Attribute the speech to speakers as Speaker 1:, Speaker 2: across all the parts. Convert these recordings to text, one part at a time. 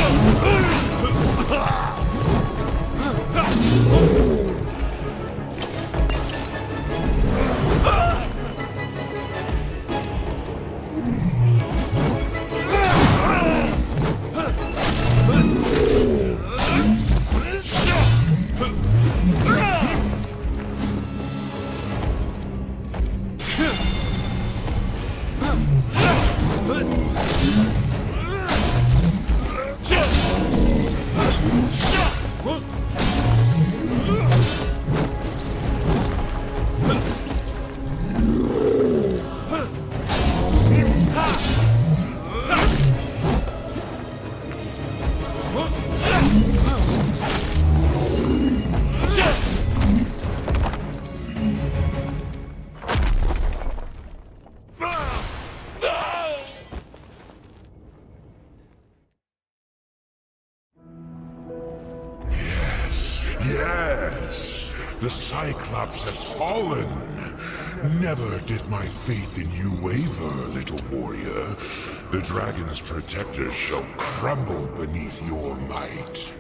Speaker 1: Yes, the Cyclops has fallen. Never did my faith in you waver, little warrior. The dragon's protectors shall crumble beneath your might.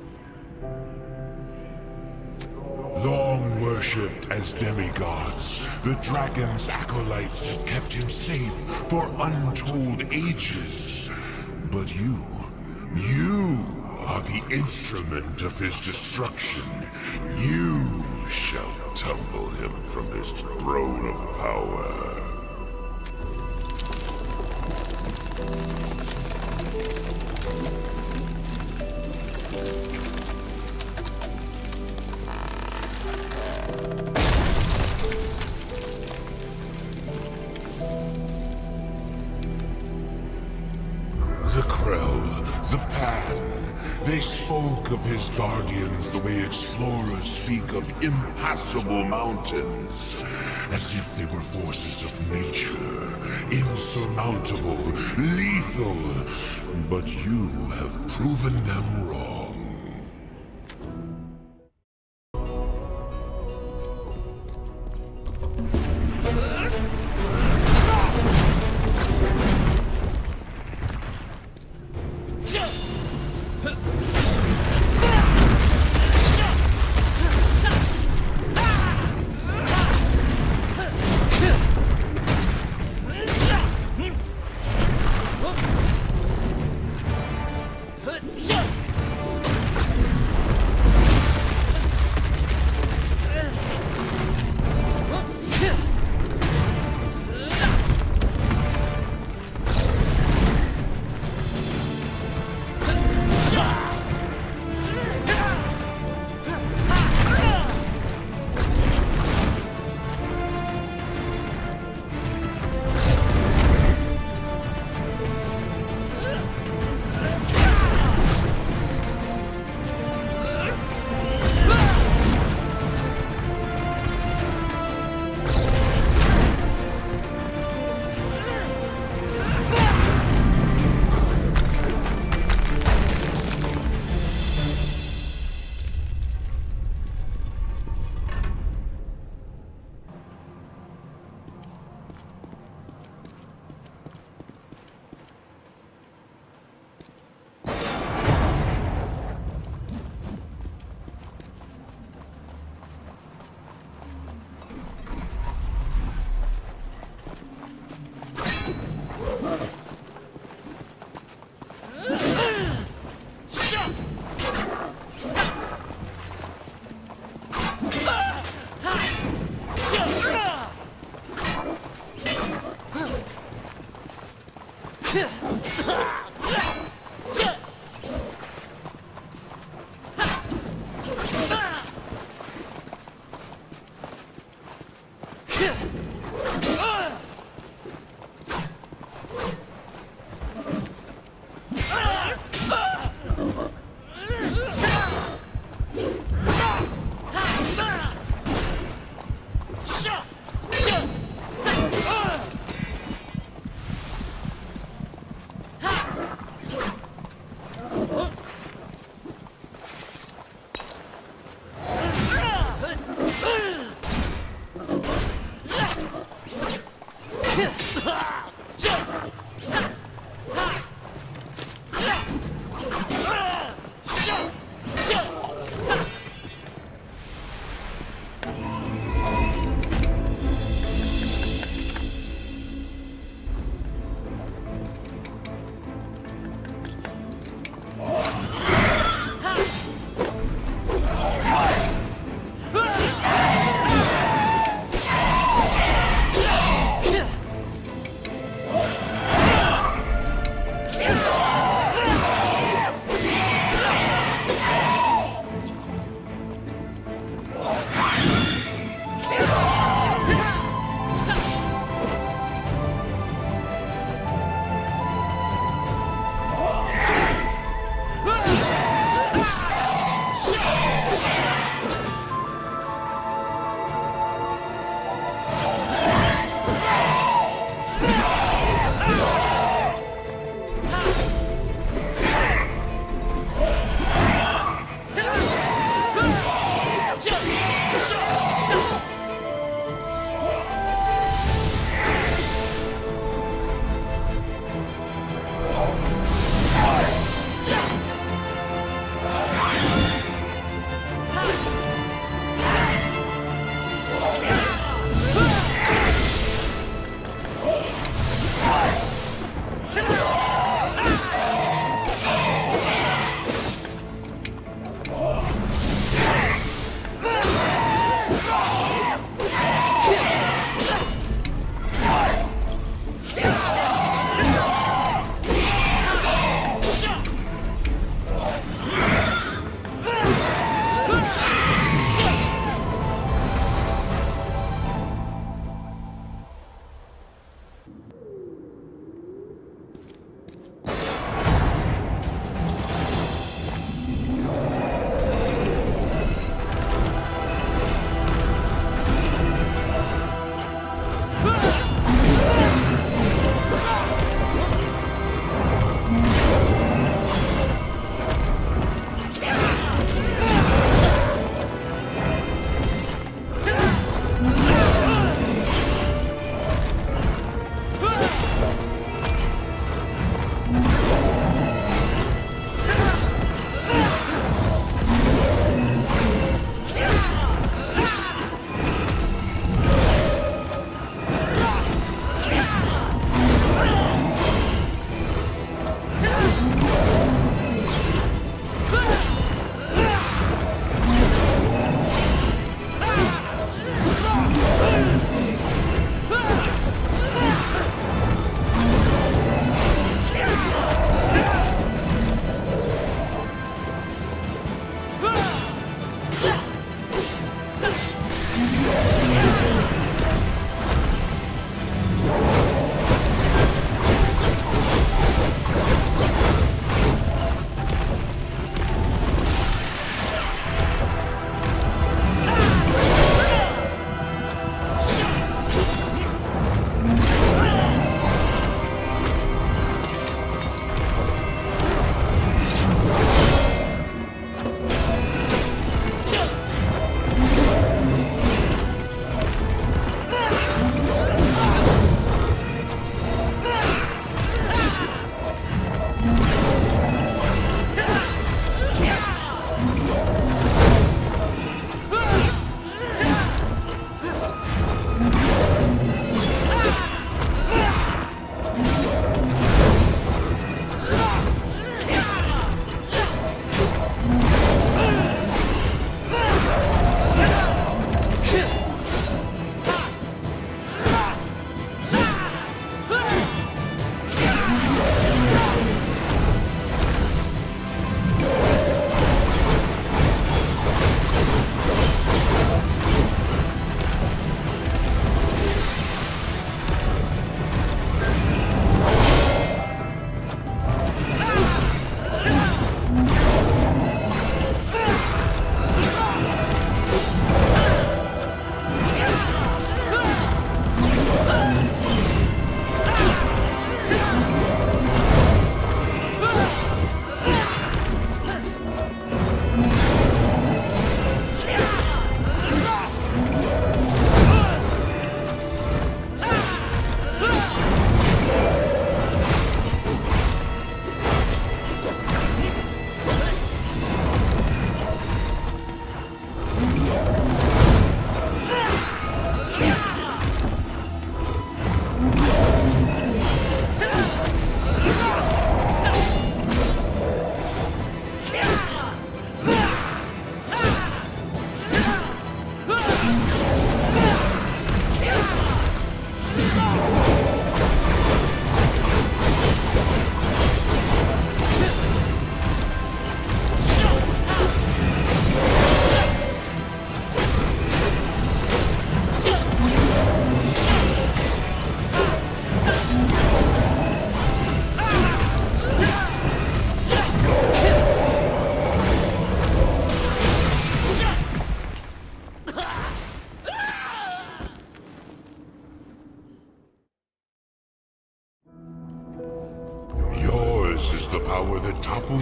Speaker 1: Long worshipped as demigods, the dragon's acolytes have kept him safe for untold ages. But you are the instrument of his destruction. You shall tumble him from his throne of power. The Krell, the Pan, they spoke of his guardians the way explorers speak of impassable mountains, as if they were forces of nature, insurmountable, lethal. But you have proven them wrong.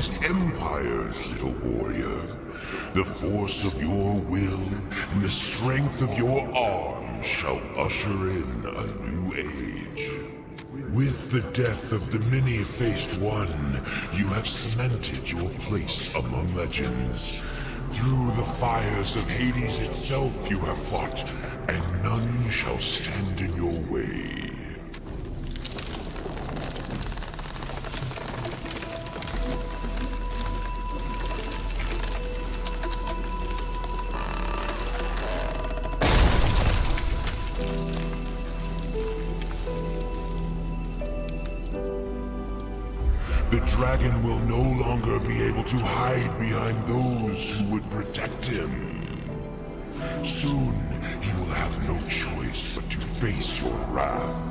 Speaker 1: becomes empires, little warrior. The force of your will and the strength of your arms shall usher in a new age. With the death of the many-faced one, you have cemented your place among legends. Through the fires of Hades itself you have fought, and none shall stand in your way. The dragon will no longer be able to hide behind those who would protect him. Soon, he will have no choice but to face your wrath.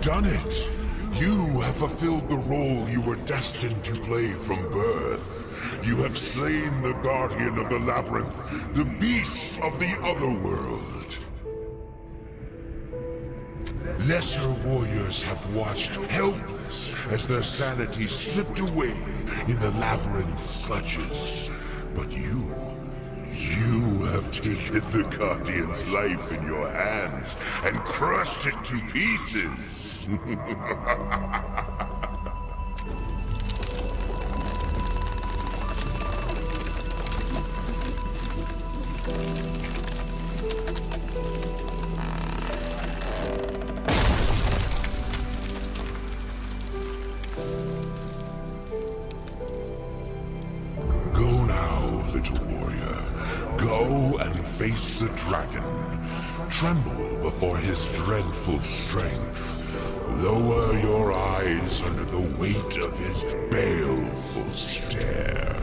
Speaker 1: done it. You have fulfilled the role you were destined to play from birth. You have slain the guardian of the labyrinth, the beast of the otherworld. Lesser warriors have watched helpless as their sanity slipped away in the labyrinth's clutches. But you have taken the Guardian's life in your hands and crushed it to pieces. Go now, little warrior. Go and face the dragon. Tremble before his dreadful strength. Lower your eyes under the weight of his baleful stare.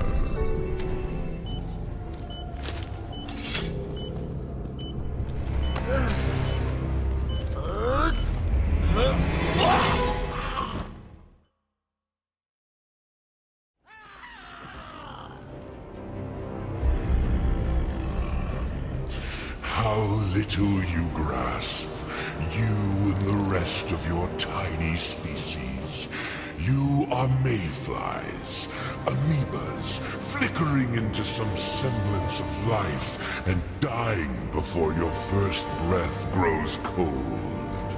Speaker 1: How little you grasp, you and the rest of your tiny species. You are mayflies, amoebas, flickering into some semblance of life and dying before your first breath grows cold.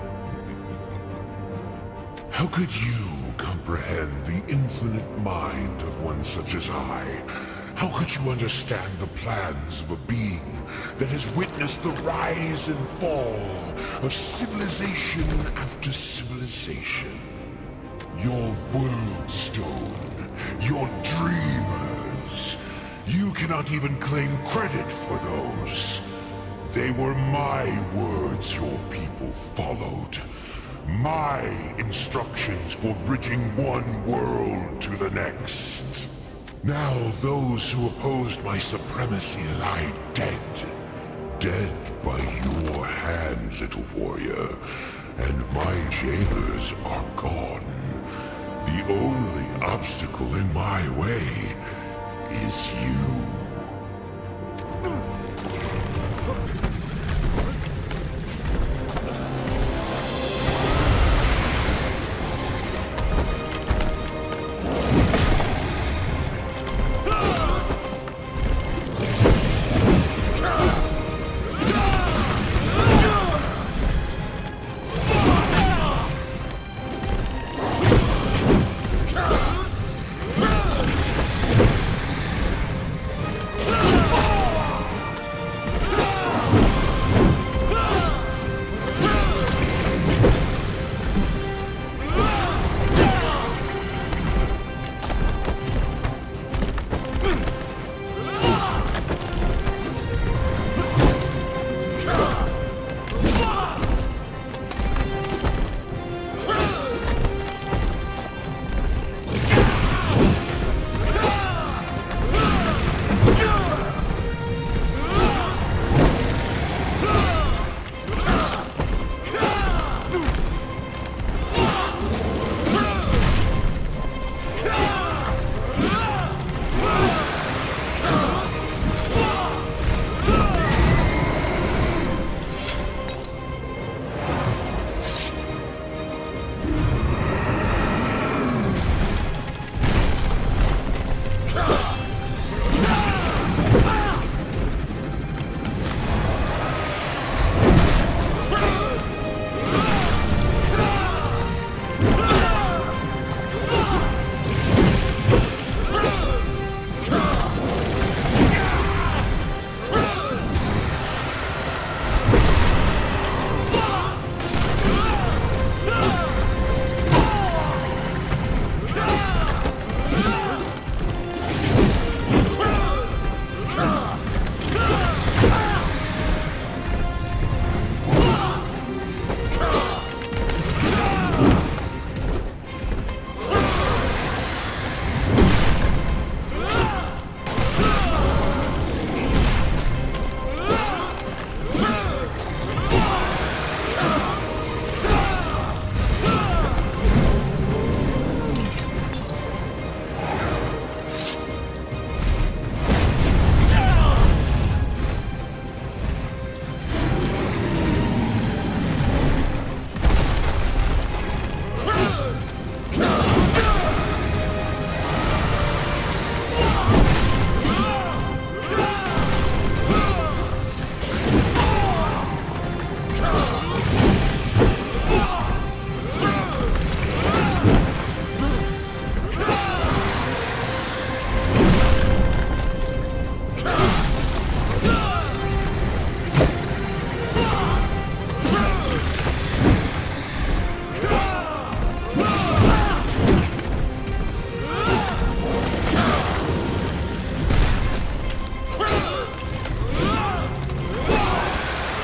Speaker 1: How could you comprehend the infinite mind of one such as I? How could you understand the plans of a being that has witnessed the rise and fall of civilization after civilization? Your world stone, your dreamers. You cannot even claim credit for those. They were my words your people followed. My instructions for bridging one world to the next. Now those who opposed my supremacy lie dead. Dead by your hand, little warrior. And my jailers are gone. The only obstacle in my way is you.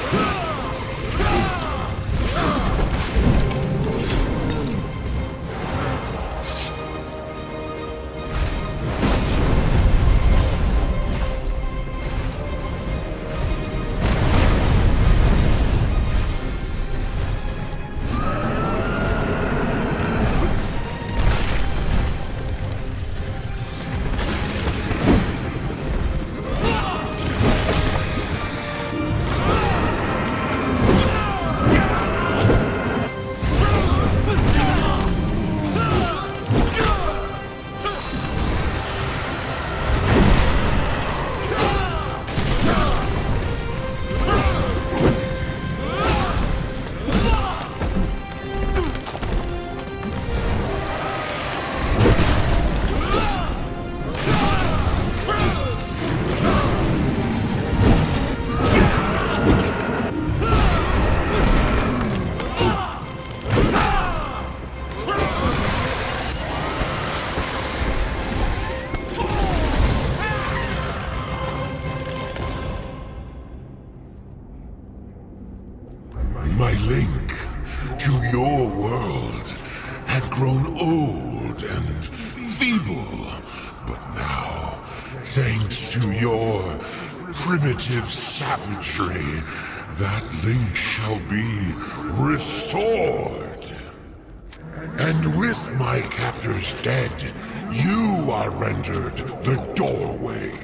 Speaker 1: My link to your world had grown old and feeble, but now, thanks to your primitive savagery, that link shall be restored. And with my captors dead, you are rendered the doorway.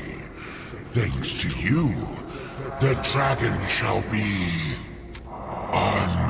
Speaker 1: Thanks to you, the dragon shall be unleashed.